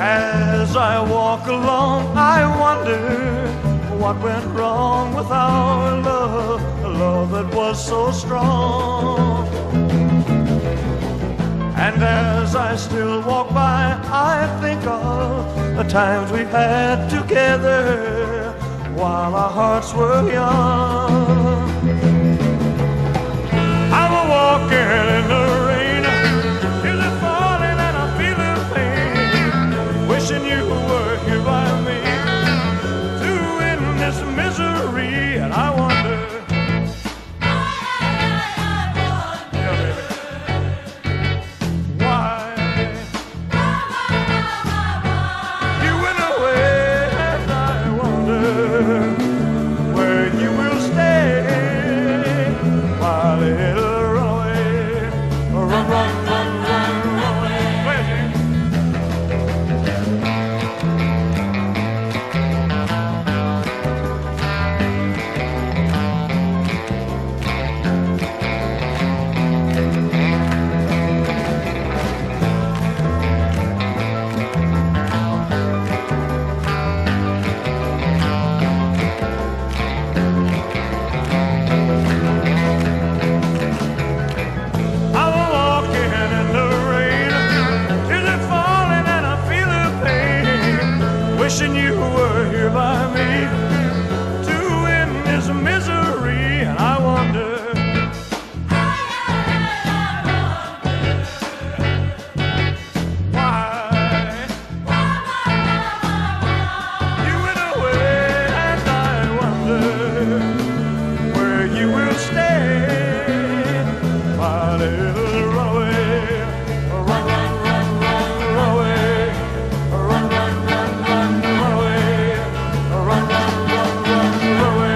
As I walk along, I wonder what went wrong with our love, a love that was so strong. And as I still walk by, I think of the times we had together while our hearts were young. I'm walking in the rain, is it falling and I'm feeling pain, wishing you were here by me to end this misery. And I wonder, yeah, baby, why you went away. And I wonder where you will stay, my little runaway. Run, run, run, run, run away. Wishing you were here by me to end this misery. And I wonder, why you went away. And I wonder where you will stay, my little runaway. Run, run, run, run, run away. Run, run, run, run, run away. Run, run, run, run, run away.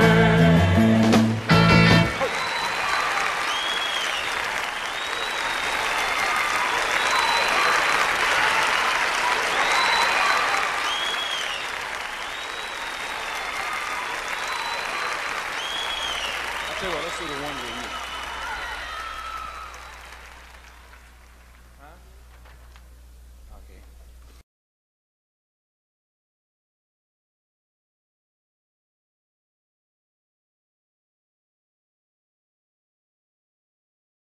I'll tell you what, let's do the one with you.